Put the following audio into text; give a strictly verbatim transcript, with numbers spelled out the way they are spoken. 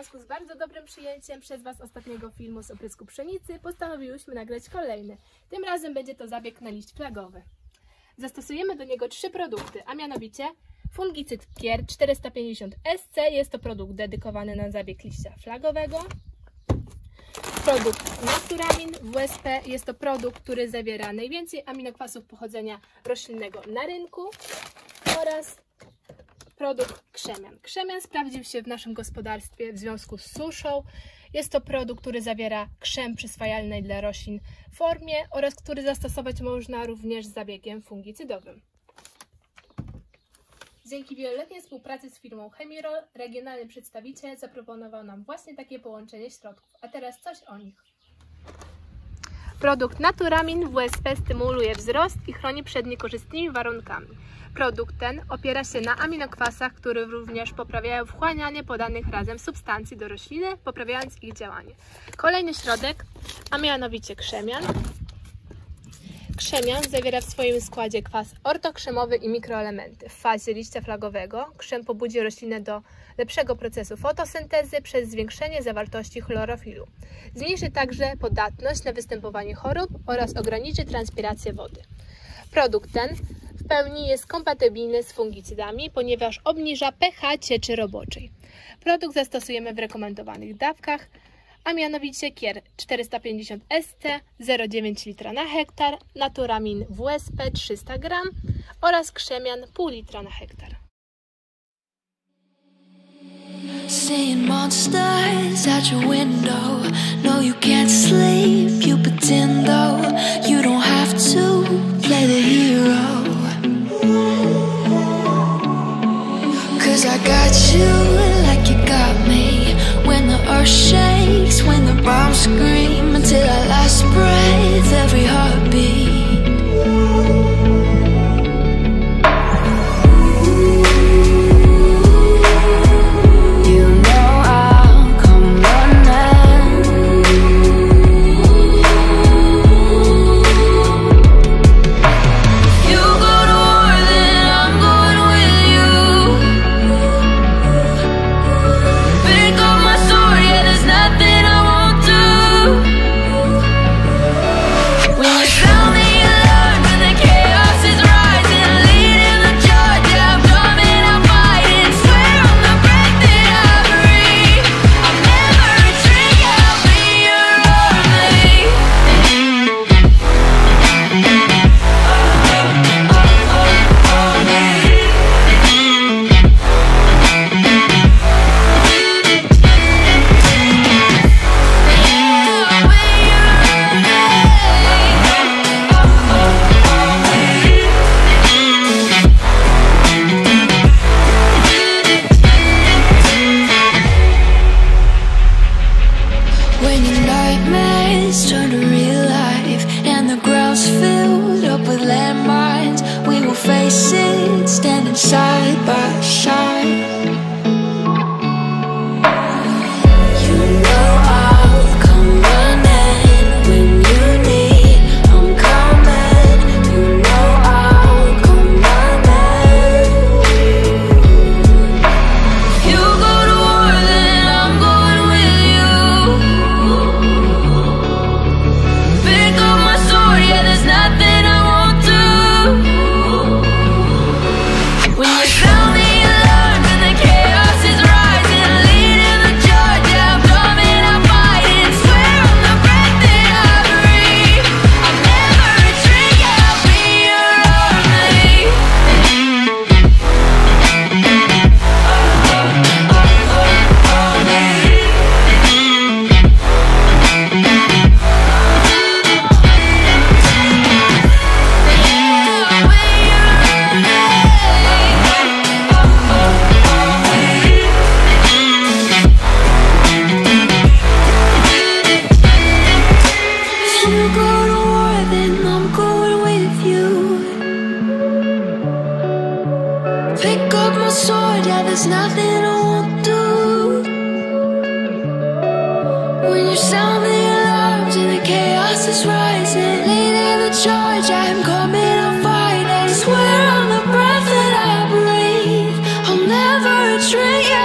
związku z bardzo dobrym przyjęciem przez Was ostatniego filmu z oprysku pszenicy postanowiłyśmy nagrać kolejny. Tym razem będzie to zabieg na liść flagowy. Zastosujemy do niego trzy produkty, a mianowicie fungicyd Kier czterysta pięćdziesiąt S C, jest to produkt dedykowany na zabieg liścia flagowego. Produkt Naturamin W S P, jest to produkt, który zawiera najwięcej aminokwasów pochodzenia roślinnego na rynku, oraz produkt Krzemian. Krzemian sprawdził się w naszym gospodarstwie w związku z suszą. Jest to produkt, który zawiera krzem przyswajalny dla roślin w formie oraz który zastosować można również z zabiegiem fungicydowym. Dzięki wieloletniej współpracy z firmą Chemirol, regionalny przedstawiciel zaproponował nam właśnie takie połączenie środków. A teraz coś o nich. Produkt Naturamin W S P stymuluje wzrost i chroni przed niekorzystnymi warunkami. Produkt ten opiera się na aminokwasach, które również poprawiają wchłanianie podanych razem substancji do rośliny, poprawiając ich działanie. Kolejny środek, a mianowicie krzemian. Krzemian zawiera w swoim składzie kwas ortokrzemowy i mikroelementy. W fazie liścia flagowego krzem pobudzi roślinę do lepszego procesu fotosyntezy przez zwiększenie zawartości chlorofilu. Zmniejszy także podatność na występowanie chorób oraz ograniczy transpirację wody. Produkt ten w pełni jest kompatybilny z fungicydami, ponieważ obniża pH cieczy roboczej. Produkt zastosujemy w rekomendowanych dawkach, a mianowicie Kier czterysta pięćdziesiąt S C zero przecinek dziewięć litra na hektar, Naturamin W S P trzysta gram oraz Krzemian pół litra na hektar. Seeing monsters out your window. No, you can't sleep, you pretend though. You don't have to play the hero. Cause I got you like you got me. When the earth shakes, when the bombs scream, until our last breath, every heartbeat. Turn to real life and the ground's filled up with landmines. We will face it, standing side by side. You know I'll come running when you need. I'm coming. You know I'll come running. You go to war, then I'm going with you. Pick up my sword, yeah, there's nothing I won't do. When you sound the alarm and the chaos is rising, leading the charge, yeah, I'm coming, I'm fighting. Swear on the breath that I breathe, I'll never retreat, yeah, I'll be your army. If you go to war, then I'm going with you. Pick up my sword, yeah, there's nothing I won't do. When you sound the alarms and the chaos is rising, leading the charge, I'm coming, I'm fighting. Swear on the breath that I breathe, I'll never retreat.